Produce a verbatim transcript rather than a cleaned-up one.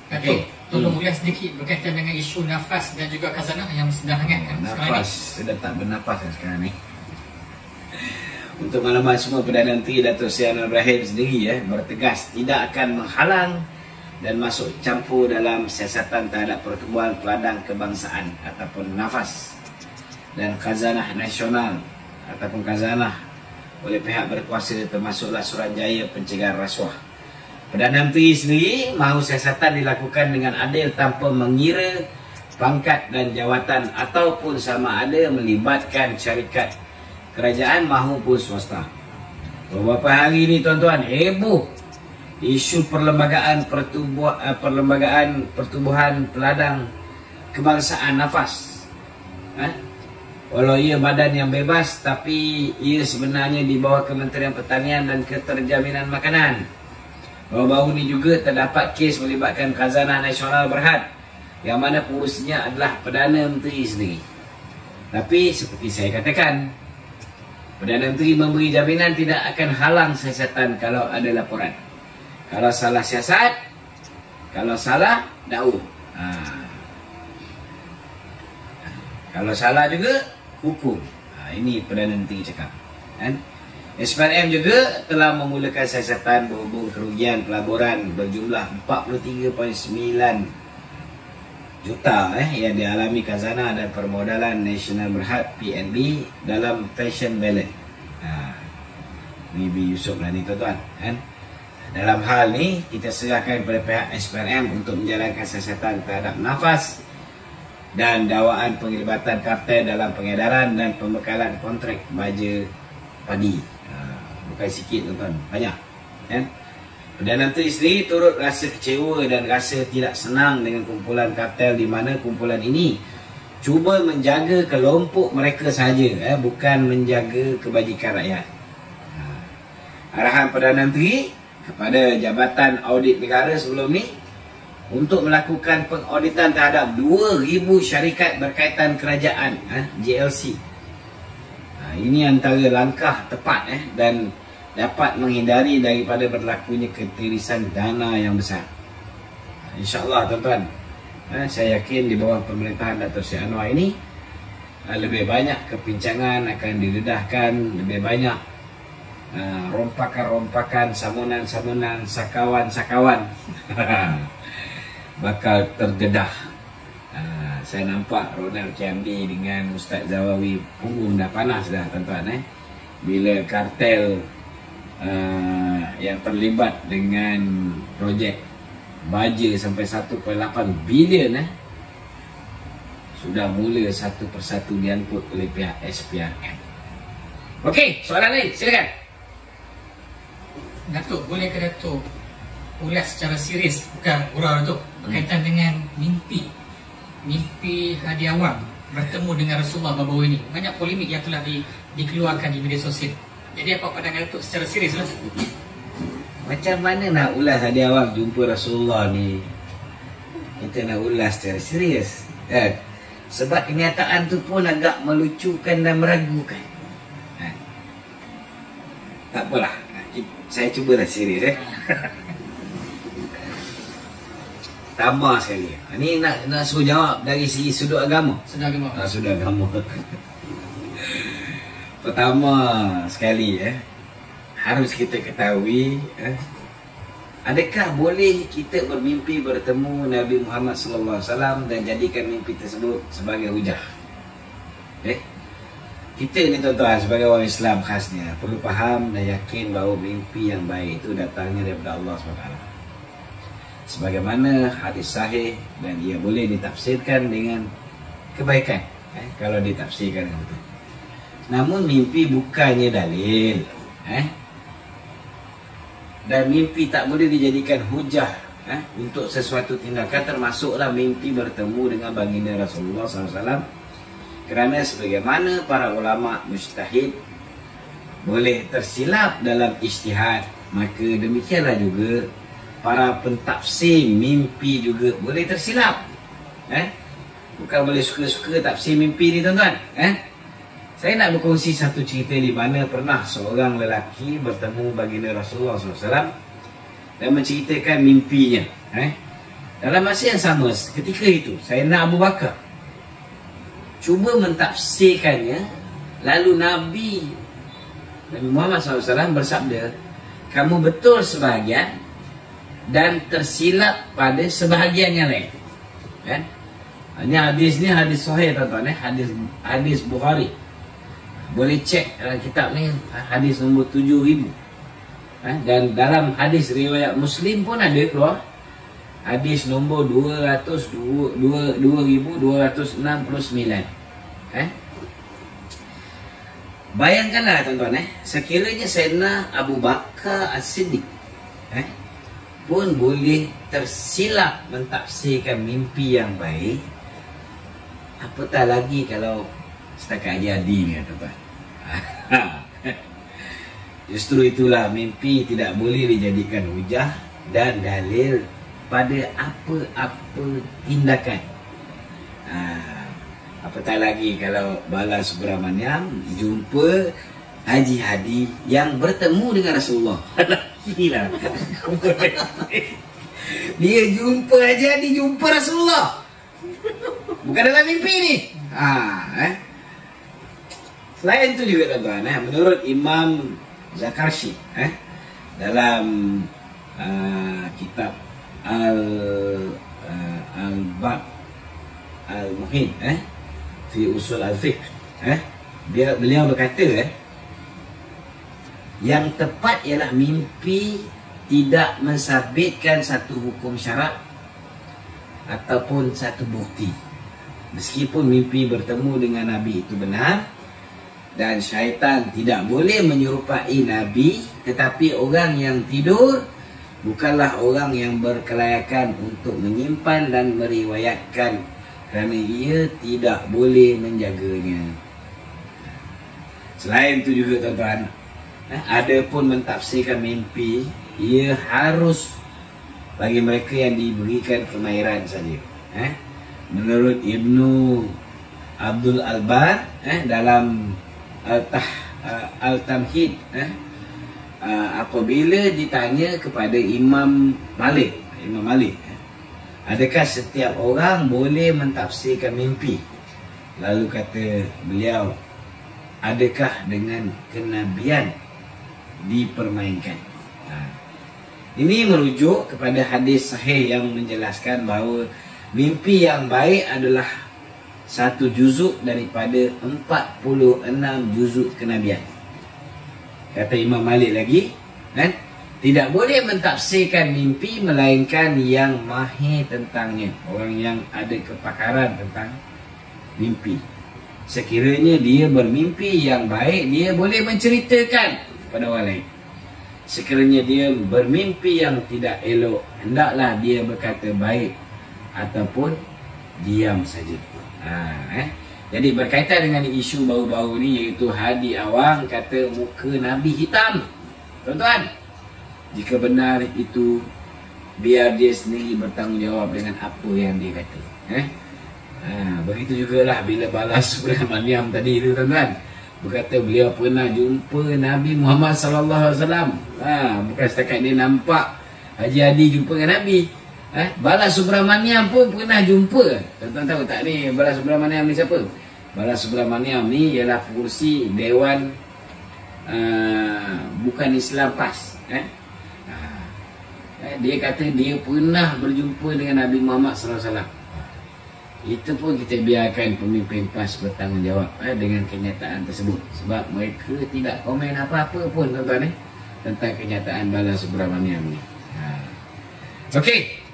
Datuk, tolong ulas sedikit berkaitan dengan isu nafas dan juga khazanah yang sedang hangat kan sekarang ni. Nafas, saya dah tak bernafas kan sekarang ni. Untuk maklumat semua, Perdana Menteri Datuk Seri Anwar Ibrahim sendiri eh, bertegas tidak akan menghalang dan masuk campur dalam siasatan terhadap pertumbuhan peladang kebangsaan ataupun nafas dan khazanah nasional ataupun khazanah oleh pihak berkuasa, termasuklah Suruhanjaya Pencegahan Rasuah. Perdana Menteri sendiri mahu siasatan dilakukan dengan adil tanpa mengira pangkat dan jawatan ataupun sama ada melibatkan syarikat kerajaan mahupun swasta. Beberapa hari ini tuan-tuan, heboh isu perlembagaan pertubuh, uh, perlembagaan pertubuhan peladang kebangsaan nafas. Eh? Walau ia badan yang bebas, tapi ia sebenarnya di bawah Kementerian Pertanian dan Keterjaminan Makanan. Baru-baru ini juga terdapat kes melibatkan Khazanah Nasional Berhad, yang mana pengurusinya adalah Perdana Menteri sendiri. Tapi seperti saya katakan, Perdana Menteri memberi jaminan tidak akan halang siasatan kalau ada laporan. Kalau salah siasat, kalau salah dakwah. Ha. Kalau salah juga hukum. Ha, ini Perdana Menteri cakap. Kan? S P R M juga telah memulakan siasatan berhubung kerugian pelaburan berjumlah empat puluh tiga perpuluhan sembilan juta eh, yang dialami Khazanah dan Permodalan Nasional Berhad P N B dalam fashion balance. Ha. Ni B Yusof lah ni tuan-tuan. Kan? Dalam hal ni, kita serahkan kepada pihak S P R M untuk menjalankan siasatan terhadap nafas dan dakwaan penglibatan kartel dalam pengedaran dan pembekalan kontrak baja padi. Ha, bukan sikit tuan-tuan, banyak. Kan? Perdana Menteri sendiri turut rasa kecewa dan rasa tidak senang dengan kumpulan kartel di mana kumpulan ini cuba menjaga kelompok mereka sahaja, eh, bukan menjaga kebajikan rakyat. Ha. Arahan Perdana Menteri kepada Jabatan Audit Negara sebelum ni untuk melakukan pengauditan terhadap dua ribu syarikat berkaitan kerajaan, eh, J L C. Ha, ini antara langkah tepat eh, dan dapat menghindari daripada berlakunya ketirisan dana yang besar. Ha, InsyaAllah tuan-tuan, eh, saya yakin di bawah pemerintahan Datuk Seri Anwar ini eh, lebih banyak kepincangan akan didedahkan, lebih banyak Uh, rompakan-rompakan, samunan-samunan, sakawan-sakawan bakal terdedah. uh, Saya nampak Ronald Kiamdi dengan Ustaz Zawawi punggung dah panas dah tuan-tuan eh, bila kartel uh, yang terlibat dengan projek baja sampai satu perpuluhan lapan bilion eh, sudah mula satu persatu diangkut oleh pihak S P R M. Okey, soalan lain silakan. Datuk, boleh ke Datuk ulas secara serius, bukan gurau Datuk, berkaitan hmm. dengan mimpi mimpi Hadi Awang bertemu dengan Rasulullah baru-baru ini. Banyak polemik yang telah di, dikeluarkan di media sosial. Jadi apa pandangan Datuk secara serius lah? Macam mana nak ulas Hadi Awang jumpa Rasulullah ni? Kita nak ulas secara serius, eh? Sebab kenyataan tu pun agak melucukan dan meragukan. eh? Tak apalah, saya cubalah serius eh. Tambah sekali. Ini nak nak suruh jawab dari segi sudut agama. Sudut agama. Ah, sudut agama. Pertama sekali eh, harus kita ketahui eh, adakah boleh kita bermimpi bertemu Nabi Muhammad sallallahu alaihi wasallam dan jadikan mimpi tersebut sebagai hujah? Eh? Kita ni tuan-tuan sebagai orang Islam khasnya perlu faham dan yakin bahawa mimpi yang baik itu datangnya daripada Allah subhanahu wa taala. Sebagaimana hadis sahih dan ia boleh ditafsirkan dengan kebaikan eh, kalau ditafsirkan dengan betul. Namun mimpi bukannya dalil eh? Dan mimpi tak boleh dijadikan hujah eh, untuk sesuatu tindakan, termasuklah mimpi bertemu dengan baginda Rasulullah sallallahu alaihi wasallam. Kerana sebagaimana para ulama mujtahid boleh tersilap dalam ijtihad, maka demikianlah juga para pentafsir mimpi juga boleh tersilap. Eh? Bukan boleh suka-suka tafsir mimpi ni tuan-tuan. Eh? Saya nak berkongsi satu cerita di mana pernah seorang lelaki bertemu baginda Rasulullah sallallahu alaihi wasallam dan menceritakan mimpinya. Eh? Dalam masa yang sama, ketika itu Sayyidina Abu Bakar cuba mentafsirkannya, lalu Nabi Nabi Muhammad sallallahu alaihi wasallam bersabda, kamu betul sebahagian dan tersilap pada sebahagian yang lain. Kan? Hanya hadis ni hadis sahih tuan-tuan, eh? hadis hadis Bukhari. Boleh cek dalam kitab ni, hadis nombor tujuh ribu. Ha? Dan dalam hadis riwayat Muslim pun ada keluar hadis nombor dua ribu dua ratus enam puluh sembilan. Eh? Bayangkanlah tuan-tuan, eh? sekiranya Sayyidina Abu Bakar As-Siddiq eh? pun boleh tersilap mentafsirkan mimpi yang baik, apatah lagi kalau setakat jadi ni tuan-tuan. Justru itulah mimpi tidak boleh dijadikan hujah dan dalil pada apa-apa tindakan. Ha, apatah lagi kalau Bala Subramaniam jumpa Haji Hadi yang bertemu dengan Rasulullah. Gila. Dia jumpa Haji Hadi, jumpa Rasulullah. Bukan dalam mimpi ni. Ha, eh. Selain itu juga tuan-tuan, eh, menurut Imam Zakarshi, eh, dalam uh, kitab Al uh, Al-Bab Al-Muhid, eh, fi Usul Al-Fiqh, eh, dia beliau berkata, eh, yang tepat ialah mimpi tidak mensabitkan satu hukum syarak ataupun satu bukti. Meskipun mimpi bertemu dengan Nabi itu benar, dan syaitan tidak boleh menyerupai Nabi, tetapi orang yang tidur bukanlah orang yang berkelayakan untuk menyimpan dan meriwayatkan, kerana ia tidak boleh menjaganya. Selain itu juga tuan-tuan, ada pun mentafsirkan mimpi, ia harus bagi mereka yang diberikan kemahiran saja. Menurut Ibnu Abdul Albar, dalam Al-Tamhid, eh, uh, apabila ditanya kepada Imam Malik, Imam Malik, eh, adakah setiap orang boleh mentafsirkan mimpi? Lalu kata beliau, adakah dengan kenabian dipermainkan? Ha. Ini merujuk kepada hadis sahih yang menjelaskan bahawa mimpi yang baik adalah satu juzuk daripada empat puluh enam juzuk kenabian. Kata Imam Malik lagi, kan, tidak boleh mentafsirkan mimpi melainkan yang mahir tentangnya, orang yang ada kepakaran tentang mimpi. Sekiranya dia bermimpi yang baik, dia boleh menceritakan kepada orang lain. Sekiranya dia bermimpi yang tidak elok, hendaklah dia berkata baik ataupun diam saja. Ha, eh. Jadi berkaitan dengan isu baru-baru ni, iaitu Hadi Awang kata muka Nabi hitam. Tuan-tuan, jika benar itu, biar dia sendiri bertanggungjawab dengan apa yang dia kata. Eh? Ha, begitu jugalah bila Bala Subramaniam tadi itu tuan-tuan, berkata beliau pernah jumpa Nabi Muhammad sallallahu alaihi wasallam. Ha, bukan setakat dia nampak Haji Hadi jumpa dengan Nabi. Eh, Bala Subramaniam pun pernah jumpa. Tuan-tuan tahu tak ni Bala Subramaniam ni siapa? Bala Subramaniam ni ialah pengurusi Dewan uh, Bukan Islam P A S. Eh? Uh, eh, dia kata dia pernah berjumpa dengan Nabi Muhammad sallallahu alaihi wasallam. Itu pun kita biarkan pemimpin P A S bertanggungjawab eh, dengan kenyataan tersebut. Sebab mereka tidak komen apa-apa pun tuan-tuan eh, tentang kenyataan Bala Subramaniam ni. uh. Okey.